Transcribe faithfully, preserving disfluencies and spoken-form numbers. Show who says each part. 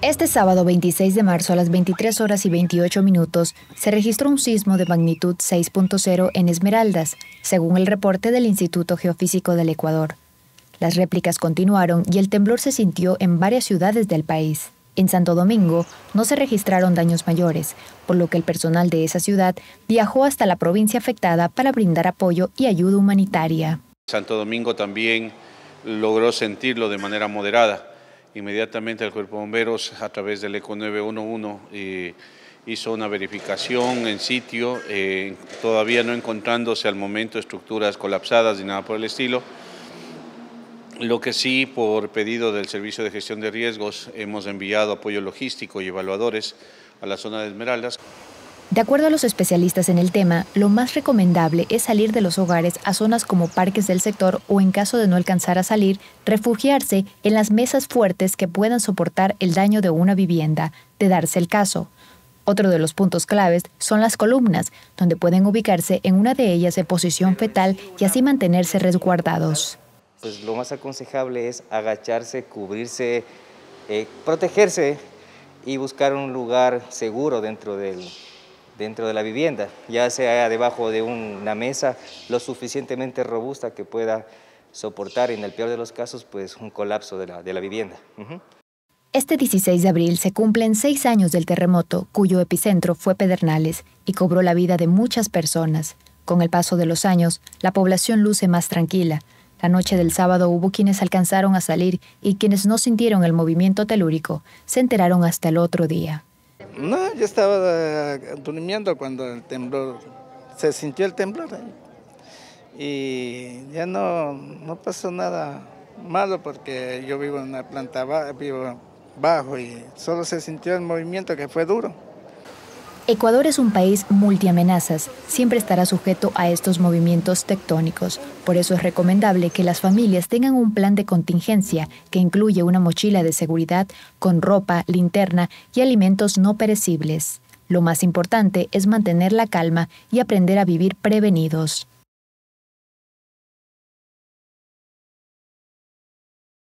Speaker 1: Este sábado veintiséis de marzo a las veintitrés horas y veintiocho minutos se registró un sismo de magnitud seis punto cero en Esmeraldas, según el reporte del Instituto Geofísico del Ecuador. Las réplicas continuaron y el temblor se sintió en varias ciudades del país. En Santo Domingo no se registraron daños mayores, por lo que el personal de esa ciudad viajó hasta la provincia afectada para brindar apoyo y ayuda humanitaria.
Speaker 2: Santo Domingo también logró sentirlo de manera moderada. Inmediatamente el Cuerpo de Bomberos, a través del ECO nueve uno uno, eh, hizo una verificación en sitio, eh, todavía no encontrándose al momento estructuras colapsadas ni nada por el estilo. Lo que sí, por pedido del Servicio de Gestión de Riesgos, hemos enviado apoyo logístico y evaluadores a la zona de Esmeraldas.
Speaker 1: De acuerdo a los especialistas en el tema, lo más recomendable es salir de los hogares a zonas como parques del sector o, en caso de no alcanzar a salir, refugiarse en las mesas fuertes que puedan soportar el daño de una vivienda, de darse el caso. Otro de los puntos claves son las columnas, donde pueden ubicarse en una de ellas en posición fetal y así mantenerse resguardados.
Speaker 3: Pues lo más aconsejable es agacharse, cubrirse, eh, protegerse y buscar un lugar seguro dentro del dentro de la vivienda, ya sea debajo de una mesa lo suficientemente robusta que pueda soportar, en el peor de los casos, pues un colapso de la, de la vivienda. Uh-huh.
Speaker 1: Este dieciséis de abril se cumplen seis años del terremoto, cuyo epicentro fue Pedernales y cobró la vida de muchas personas. Con el paso de los años, la población luce más tranquila. La noche del sábado hubo quienes alcanzaron a salir y quienes no sintieron el movimiento telúrico se enteraron hasta el otro día.
Speaker 4: No, yo estaba uh, durmiendo cuando el temblor, se sintió el temblor y ya no, no pasó nada malo porque yo vivo en una planta baja, vivo bajo y solo se sintió el movimiento que fue duro.
Speaker 1: Ecuador es un país multiamenazas, siempre estará sujeto a estos movimientos tectónicos. Por eso es recomendable que las familias tengan un plan de contingencia que incluye una mochila de seguridad con ropa, linterna y alimentos no perecibles. Lo más importante es mantener la calma y aprender a vivir prevenidos.